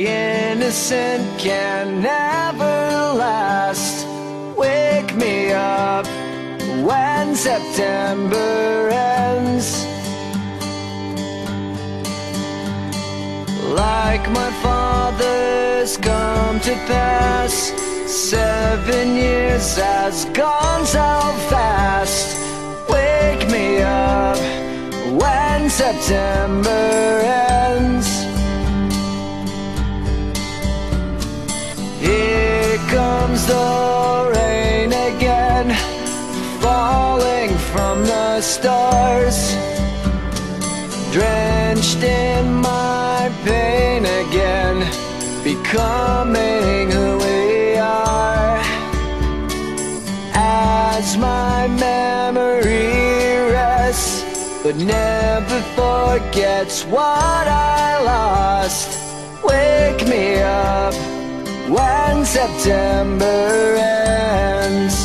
The innocent can never last. Wake me up when September ends. Like my father's come to pass, 7 years has gone so fast. Wake me up when September ends. Here comes the rain again, falling from the stars, drenched in my pain again, becoming who we are. As my memory rests, but never forgets what I lost. Wake me up when September ends.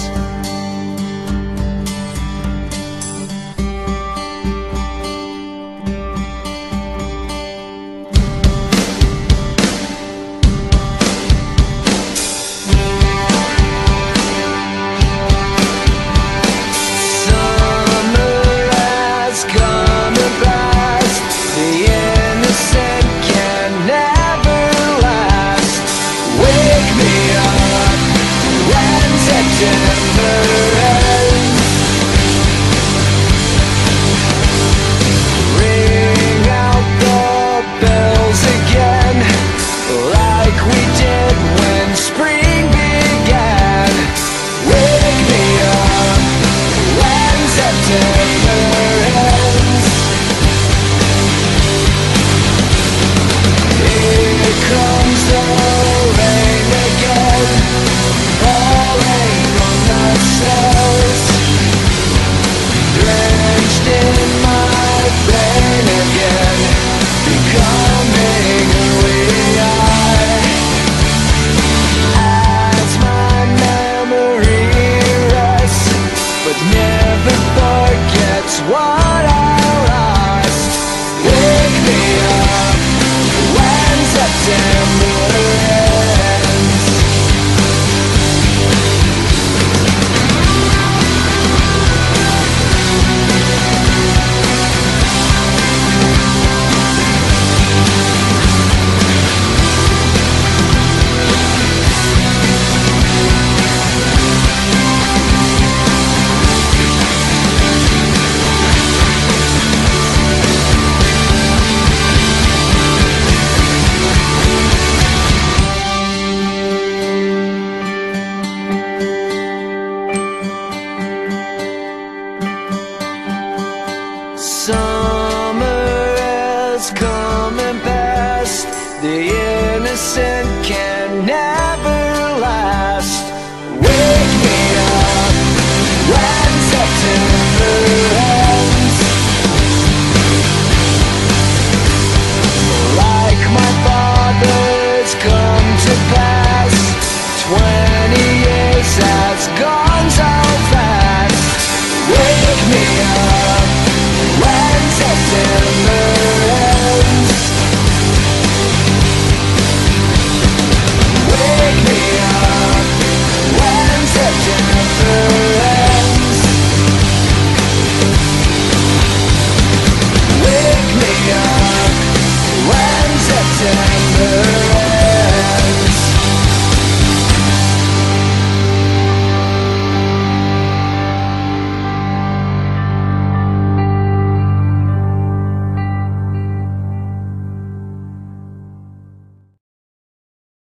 Summer has come and passed. The innocent can never